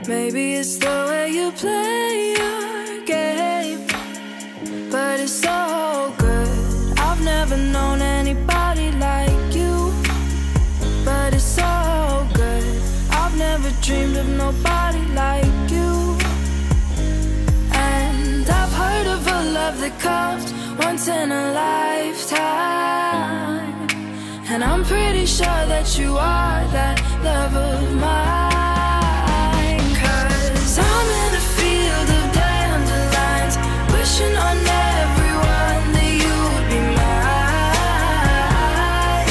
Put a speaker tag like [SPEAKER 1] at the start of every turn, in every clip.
[SPEAKER 1] Maybe it's the way you play your game, but it's so good. I've never known anybody like you, but it's so good. I've never dreamed of nobody like you. And I've heard of a love that comes once in a lifetime, and I'm pretty sure that you are that love of mine. 'Cause I'm in a field of dandelions, wishing on everyone that you would be mine,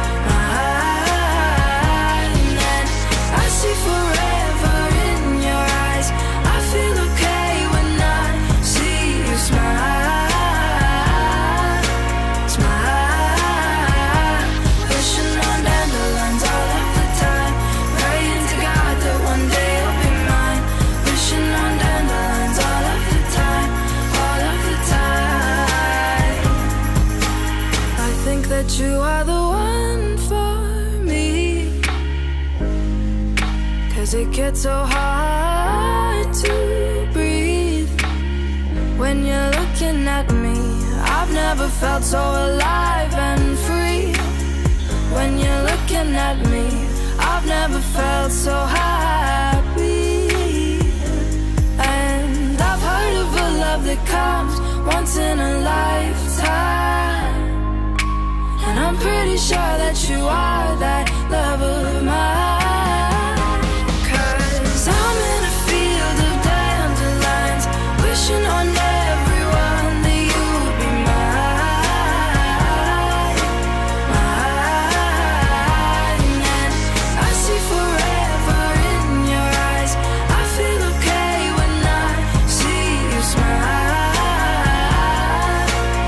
[SPEAKER 1] mine. And I see forever in your eyes. I feel okay when I see you smile, smile. Wishing on dandelions all of the time, praying to God that one day you'll be mine. Wishing on dandelions all of the time, all of the time. I think that you are the one for me, 'cause it gets so hard to breathe when you're looking at me. I've never felt so alive and free. When you're looking at me, I've never felt so happy. And I've heard of a love that comes once in a lifetime, and I'm pretty sure that you are that love of mine. 'Cause I'm in a field of dandelions, wishing on everyone that you would be mine, mine. And I see forever in your eyes. I feel okay when I see you smile,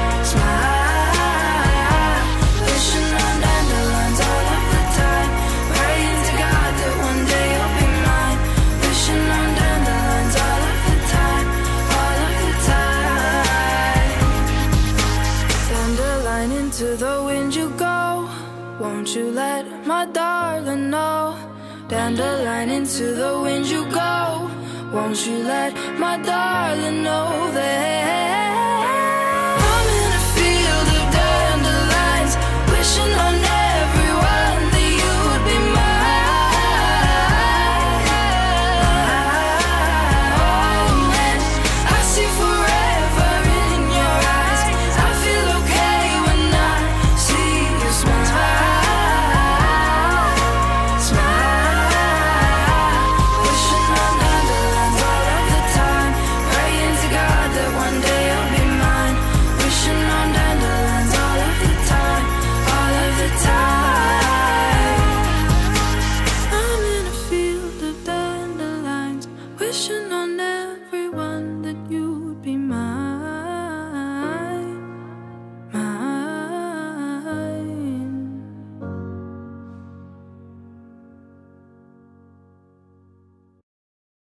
[SPEAKER 1] smile. Wishing on dandelions all of the time, praying to God that one day you'll be mine. Wishing on dandelions all of the time, all of the time. Dandelion, into the wind you go, won't you let my darling know? Dandelion, into the wind you go, won't you let my darling know that